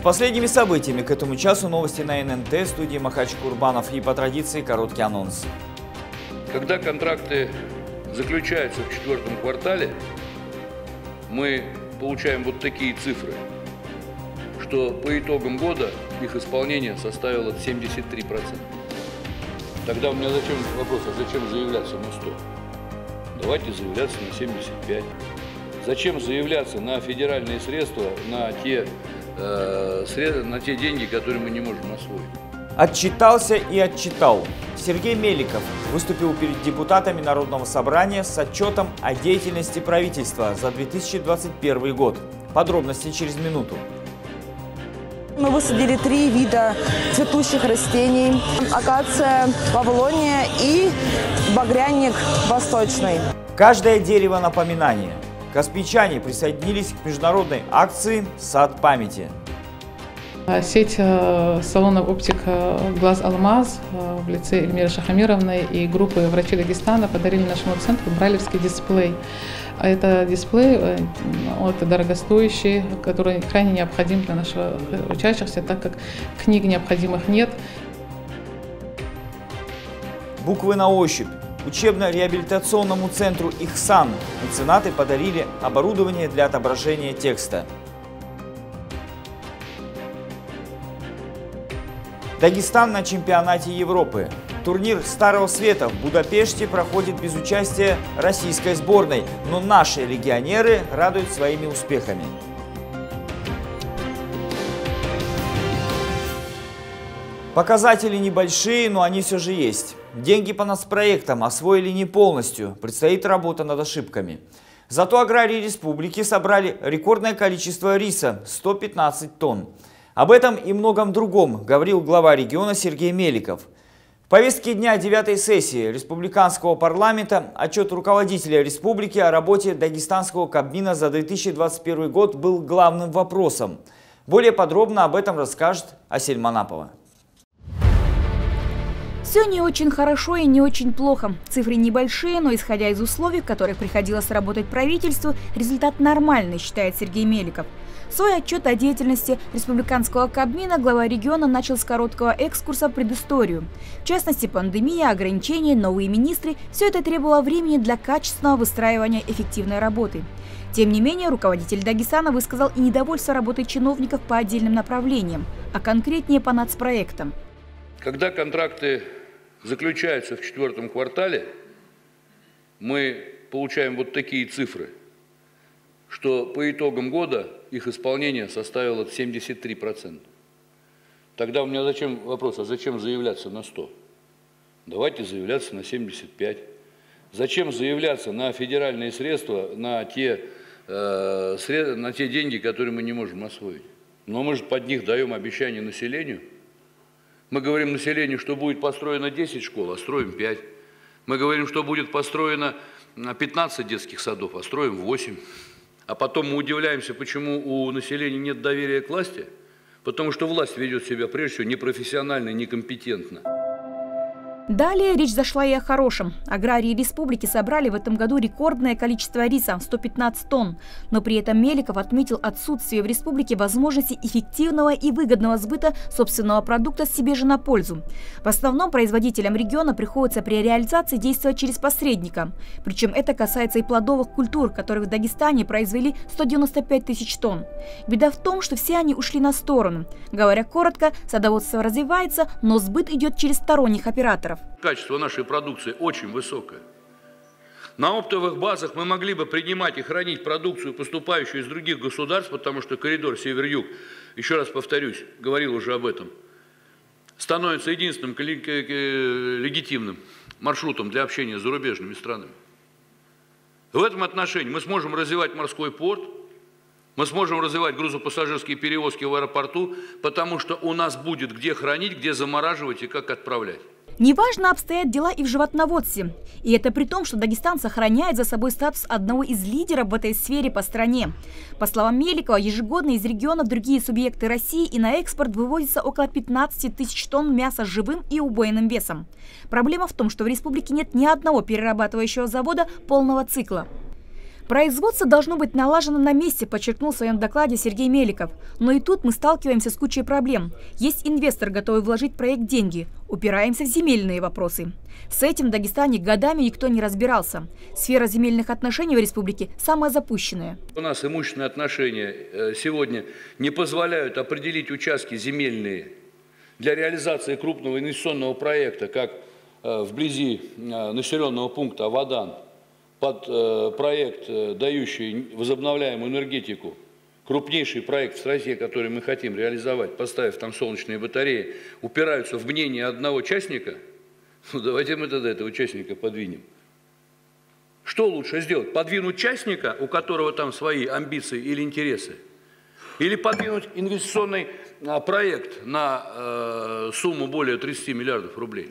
последними событиями к этому часу новости на ННТ, в студии Махач Курбанов и по традиции короткий анонс. Когда контракты заключаются в четвертом квартале, мы получаем вот такие цифры, что по итогам года их исполнение составило 73%. Тогда у меня вопрос, а зачем заявляться на 100? Давайте заявляться на 75. Зачем заявляться на федеральные средства, на те деньги, которые мы не можем освоить? Отчитался и отчитал. Сергей Меликов выступил перед депутатами Народного собрания с отчетом о деятельности правительства за 2021 год. Подробности через минуту. Мы высадили 3 вида цветущих растений: акация, павлония и багряник восточный. Каждое дерево напоминание. Каспийчане присоединились к международной акции «Сад памяти». Сеть салонов оптик «Глаз Алмаз» в лице Эльмиры Шахамировны и группы врачей Дагестана подарили нашему центру брайлевский дисплей. Это дисплей дорогостоящий, который крайне необходим для наших учащихся, так как книг необходимых нет. Буквы на ощупь. Учебно-реабилитационному центру «Ихсан» меценаты подарили оборудование для отображения текста. Дагестан на чемпионате Европы. Турнир Старого Света в Будапеште проходит без участия российской сборной, но наши легионеры радуют своими успехами. Показатели небольшие, но они все же есть. Деньги по нацпроектам освоили не полностью, предстоит работа над ошибками. Зато аграрии республики собрали рекордное количество риса – 115 тонн. Об этом и многом другом говорил глава региона Сергей Меликов. В повестке дня 9-й сессии республиканского парламента отчет руководителя республики о работе Дагестанского Кабмина за 2021 год был главным вопросом. Более подробно об этом расскажет Асель Манапова. Все не очень хорошо и не очень плохо. Цифры небольшие, но исходя из условий, в которых приходилось работать правительству, результат нормальный, считает Сергей Меликов. Свой отчет о деятельности республиканского Кабмина глава региона начал с короткого экскурса в предысторию. В частности, пандемия, ограничения, новые министры – все это требовало времени для качественного выстраивания эффективной работы. Тем не менее, руководитель Дагестана высказал и недовольство работой чиновников по отдельным направлениям, а конкретнее по нацпроектам. Когда контракты заключаются в четвертом квартале, мы получаем вот такие цифры, что по итогам года их исполнение составило 73%. Тогда у меня вопрос, а зачем заявляться на 100? Давайте заявляться на 75. Зачем заявляться на федеральные средства, на те деньги, которые мы не можем освоить? Но мы же под них даем обещание населению. Мы говорим населению, что будет построено 10 школ, а строим 5. Мы говорим, что будет построено 15 детских садов, а строим 8. А потом мы удивляемся, почему у населения нет доверия к власти, потому что власть ведет себя прежде всего непрофессионально и некомпетентно. Далее речь зашла и о хорошем. Аграрии республики собрали в этом году рекордное количество риса – 115 тонн. Но при этом Меликов отметил отсутствие в республике возможности эффективного и выгодного сбыта собственного продукта себе же на пользу. В основном производителям региона приходится при реализации действовать через посредника. Причем это касается и плодовых культур, которых в Дагестане произвели 195 тысяч тонн. Беда в том, что все они ушли на сторону. Говоря коротко, садоводство развивается, но сбыт идет через сторонних операторов. Качество нашей продукции очень высокое. На оптовых базах мы могли бы принимать и хранить продукцию, поступающую из других государств, потому что коридор север-юг, еще раз повторюсь, говорил уже об этом, становится единственным легитимным маршрутом для общения с зарубежными странами. В этом отношении мы сможем развивать морской порт, мы сможем развивать грузопассажирские перевозки в аэропорту, потому что у нас будет где хранить, где замораживать и как отправлять. Неважно обстоят дела и в животноводстве. И это при том, что Дагестан сохраняет за собой статус одного из лидеров в этой сфере по стране. По словам Меликова, ежегодно из региона в другие субъекты России и на экспорт вывозится около 15 тысяч тонн мяса с живым и убойным весом. Проблема в том, что в республике нет ни одного перерабатывающего завода полного цикла. Производство должно быть налажено на месте, подчеркнул в своем докладе Сергей Меликов. Но и тут мы сталкиваемся с кучей проблем. Есть инвестор, готовый вложить в проект деньги. Упираемся в земельные вопросы. С этим в Дагестане годами никто не разбирался. Сфера земельных отношений в республике самая запущенная. У нас имущественные отношения сегодня не позволяют определить участки земельные для реализации крупного инвестиционного проекта, как вблизи населенного пункта Авадан, под проект, дающий возобновляемую энергетику, крупнейший проект в стране, который мы хотим реализовать, поставив там солнечные батареи, упираются в мнение одного частника, ну давайте мы тогда этого частника подвинем. Что лучше сделать? Подвинуть частника, у которого там свои амбиции или интересы? Или подвинуть инвестиционный проект на сумму более 30 миллиардов рублей?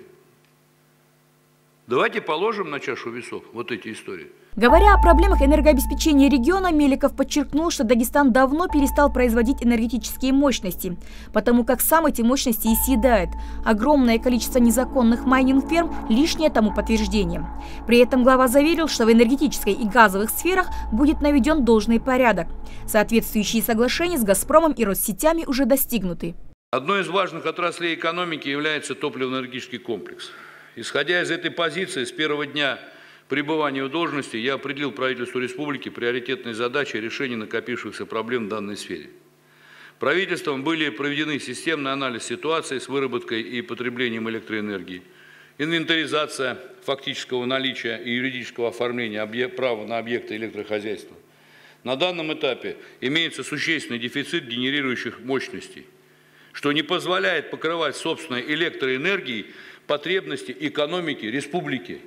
Давайте положим на чашу весов вот эти истории. Говоря о проблемах энергообеспечения региона, Меликов подчеркнул, что Дагестан давно перестал производить энергетические мощности, потому как сам эти мощности и съедает. Огромное количество незаконных майнинг-ферм – лишнее тому подтверждение. При этом глава заверил, что в энергетической и газовых сферах будет наведен должный порядок. Соответствующие соглашения с «Газпромом» и Россетями уже достигнуты. Одной из важных отраслей экономики является топливно-энергетический комплекс. Исходя из этой позиции, с первого дня пребывания в должности я определил правительству республики приоритетные задачи решения накопившихся проблем в данной сфере. Правительством были проведены системный анализ ситуации с выработкой и потреблением электроэнергии, инвентаризация фактического наличия и юридического оформления права на объекты электрохозяйства. На данном этапе имеется существенный дефицит генерирующих мощностей, что не позволяет покрывать собственной электроэнергией потребности экономики республики.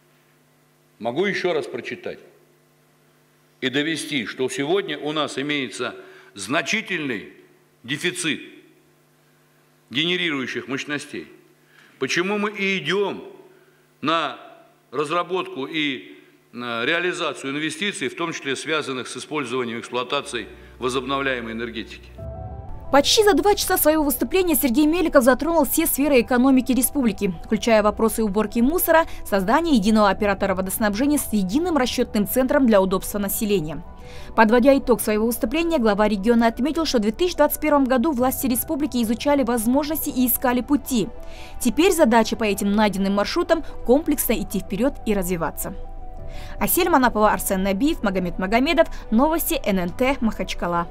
Могу еще раз прочитать и довести, что сегодня у нас имеется значительный дефицит генерирующих мощностей. Почему мы и идем на разработку и реализацию инвестиций, в том числе связанных с использованием и эксплуатацией возобновляемой энергетики. Почти за 2 часа своего выступления Сергей Меликов затронул все сферы экономики республики, включая вопросы уборки мусора, создания единого оператора водоснабжения с единым расчетным центром для удобства населения. Подводя итог своего выступления, глава региона отметил, что в 2021 году власти республики изучали возможности и искали пути. Теперь задача по этим найденным маршрутам комплексно идти вперед и развиваться. Асель Манапова, Арсен Набиев, Магомед Магомедов. Новости ННТ, Махачкала.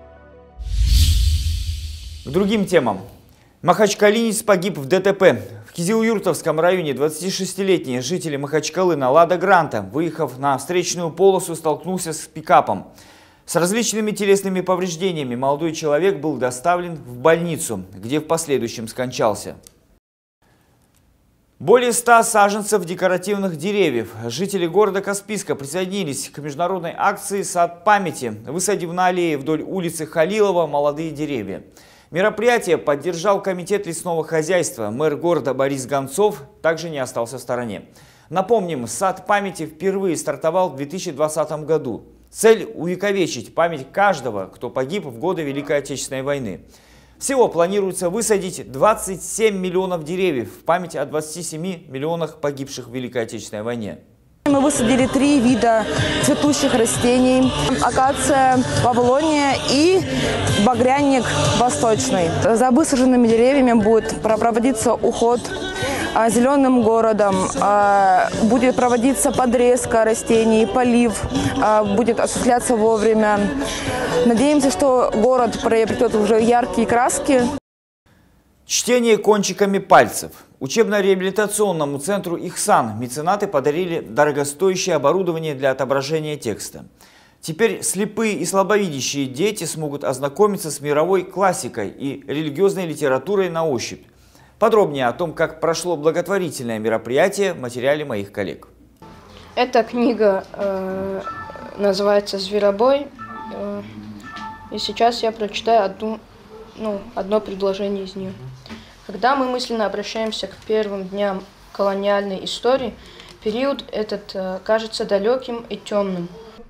К другим темам. Махачкалинец погиб в ДТП. В Кизилюртовском районе 26-летний житель Махачкалы на Лада Гранта, выехав на встречную полосу, столкнулся с пикапом. С различными телесными повреждениями молодой человек был доставлен в больницу, где в последующем скончался. Более 100 саженцев декоративных деревьев. Жители города Каспийска присоединились к международной акции «Сад памяти», высадив на аллее вдоль улицы Халилова молодые деревья. Мероприятие поддержал комитет лесного хозяйства. Мэр города Борис Гонцов также не остался в стороне. Напомним, «Сад памяти» впервые стартовал в 2020 году. Цель – увековечить память каждого, кто погиб в годы Великой Отечественной войны. Всего планируется высадить 27 миллионов деревьев в память о 27 миллионах погибших в Великой Отечественной войне. Мы высадили 3 вида цветущих растений: акация павлония и багряник восточный. За высаженными деревьями будет проводиться уход зеленым городом, будет проводиться подрезка растений, полив, будет осуществляться вовремя. Надеемся, что город приобретет уже яркие краски. Чтение кончиками пальцев. Учебно-реабилитационному центру «Ихсан» меценаты подарили дорогостоящее оборудование для отображения текста. Теперь слепые и слабовидящие дети смогут ознакомиться с мировой классикой и религиозной литературой на ощупь. Подробнее о том, как прошло благотворительное мероприятие, в материале моих коллег. Эта книга называется «Зверобой». И сейчас я прочитаю одно предложение из нее. Когда мы мысленно обращаемся к первым дням колониальной истории, период этот кажется далеким и темным.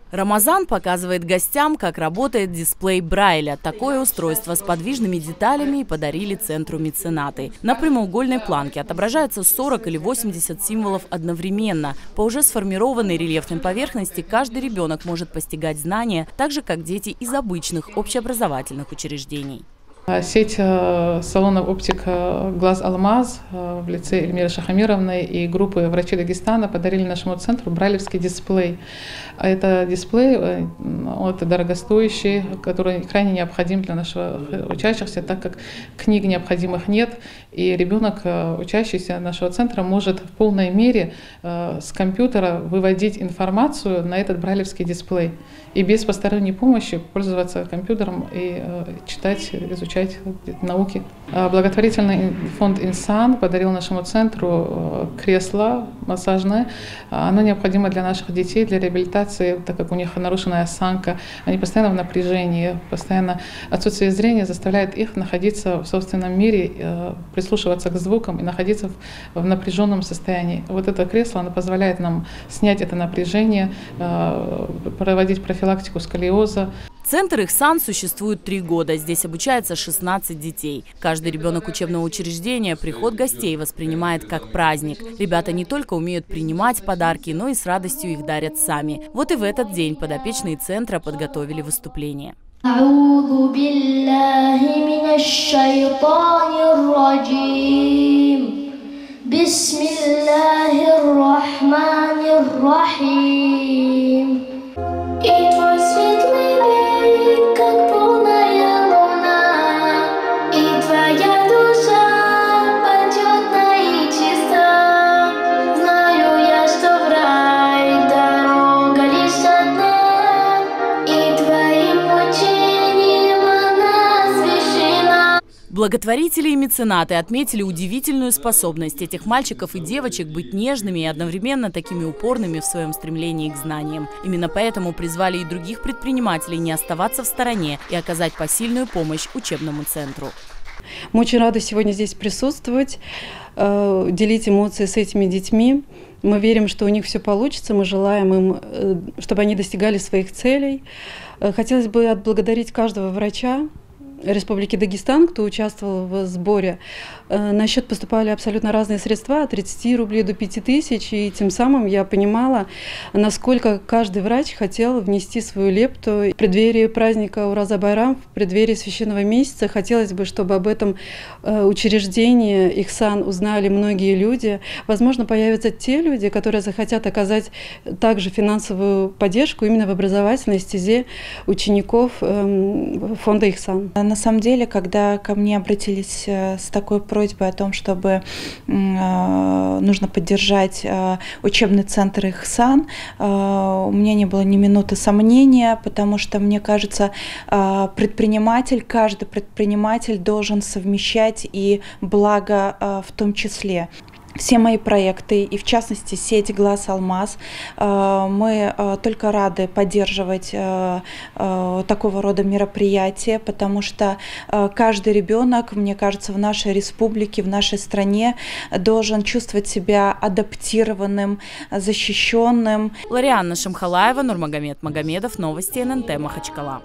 Рамазан показывает гостям, как работает дисплей Брайля. Такое устройство с подвижными деталями подарили центру меценаты. На прямоугольной планке отображаются 40 или 80 символов одновременно. По уже сформированной рельефной поверхности каждый ребенок может постигать знания, так же, как дети из обычных общеобразовательных учреждений. Сеть салонов оптик «Глаз Алмаз» в лице Эльмиры Шахамировны и группы врачей Дагестана подарили нашему центру брайлевский дисплей. Это дисплей дорогостоящий, который крайне необходим для наших учащихся, так как книг необходимых нет, и ребенок, учащийся нашего центра, может в полной мере с компьютера выводить информацию на этот брайлевский дисплей и без посторонней помощи пользоваться компьютером и читать, изучать науки. Благотворительный фонд «Инсан» подарил нашему центру кресло массажное. Оно необходимо для наших детей, для реабилитации, так как у них нарушенная осанка. Они постоянно в напряжении, постоянно отсутствие зрения заставляет их находиться в собственном мире, прислушиваться к звукам и находиться в напряженном состоянии. Вот это кресло, оно позволяет нам снять это напряжение, проводить профилактику сколиоза. Центр «Ихсан» существует 3 года. Здесь обучается 16 детей. Каждый ребенок учебного учреждения приход гостей воспринимает как праздник. Ребята не только умеют принимать подарки, но и с радостью их дарят сами. Вот и в этот день подопечные центра подготовили выступление. И твой светлый век, как полная луна, и твоя душа почетна и чиста. Знаю я, что в рай дорога лишь одна, и твоим учением она освящена. Благотворители и меценаты отметили удивительную способность этих мальчиков и девочек быть нежными и одновременно такими упорными в своем стремлении к знаниям. Именно поэтому призвали и других предпринимателей не оставаться в стороне и оказать посильную помощь учебному центру. Мы очень рады сегодня здесь присутствовать, делить эмоции с этими детьми. Мы верим, что у них все получится, мы желаем им, чтобы они достигали своих целей. Хотелось бы отблагодарить каждого врача Республики Дагестан, кто участвовал в сборе. На счет поступали абсолютно разные средства, от 30 рублей до 5000, и тем самым я понимала, насколько каждый врач хотел внести свою лепту. В преддверии праздника Ураза-Байрам, в преддверии священного месяца, хотелось бы, чтобы об этом учреждении Ихсан узнали многие люди. Возможно, появятся те люди, которые захотят оказать также финансовую поддержку именно в образовательной стезе учеников фонда Ихсан. На самом деле, когда ко мне обратились с такой просьбой о том, чтобы нужно поддержать учебный центр Ихсан, у меня не было ни минуты сомнения, потому что, мне кажется, каждый предприниматель должен совмещать и благо в том числе. Все мои проекты, и в частности сеть «Глаз Алмаз», мы только рады поддерживать такого рода мероприятия, потому что каждый ребенок, мне кажется, в нашей республике, в нашей стране должен чувствовать себя адаптированным, защищенным. Ларианна Шамхалаева, Нурмагомед Магомедов, новости ННТ Махачкала.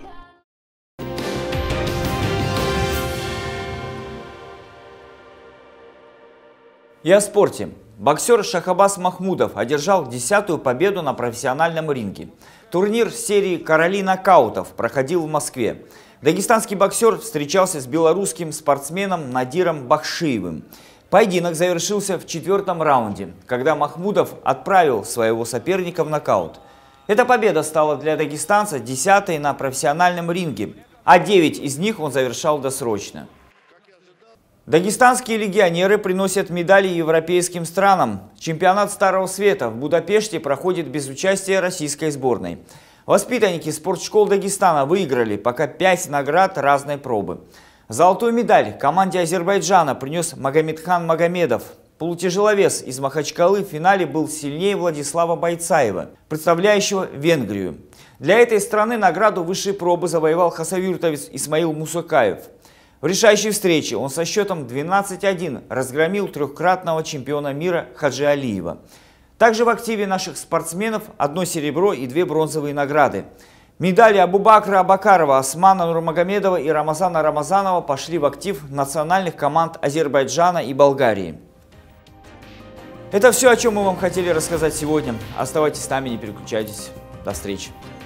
И о спорте. Боксер Шахабаз Махмудов одержал 10-ю победу на профессиональном ринге. Турнир серии «Короли нокаутов» проходил в Москве. Дагестанский боксер встречался с белорусским спортсменом Надиром Бахшиевым. Поединок завершился в 4-м раунде, когда Махмудов отправил своего соперника в нокаут. Эта победа стала для дагестанца 10-й на профессиональном ринге, а 9 из них он завершал досрочно. Дагестанские легионеры приносят медали европейским странам. Чемпионат Старого Света в Будапеште проходит без участия российской сборной. Воспитанники спортшкол Дагестана выиграли пока 5 наград разной пробы. Золотую медаль команде Азербайджана принес Магомедхан Магомедов. Полутяжеловес из Махачкалы в финале был сильнее Владислава Байцаева, представляющего Венгрию. Для этой страны награду высшей пробы завоевал хасавюртовец Исмаил Мусакаев. В решающей встрече он со счетом 12-1 разгромил трехкратного чемпиона мира Хаджи Алиева. Также в активе наших спортсменов 1 серебро и 2 бронзовые награды. Медали Абубакра Абакарова, Османа Нурмагомедова и Рамазана Рамазанова пошли в актив национальных команд Азербайджана и Болгарии. Это все, о чем мы вам хотели рассказать сегодня. Оставайтесь с нами, не переключайтесь. До встречи.